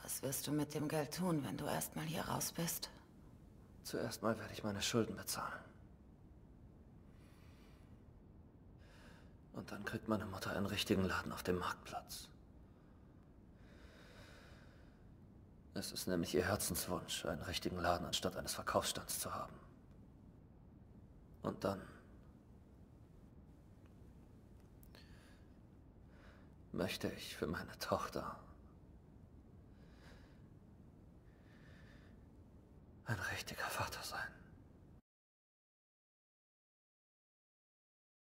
Was wirst du mit dem Geld tun, wenn du erstmal hier raus bist? Zuerst mal werde ich meine Schulden bezahlen. Und dann kriegt meine Mutter einen richtigen Laden auf dem Marktplatz. Es ist nämlich ihr Herzenswunsch, einen richtigen Laden anstatt eines Verkaufsstands zu haben. Und dann möchte ich für meine Tochter ein richtiger Vater sein.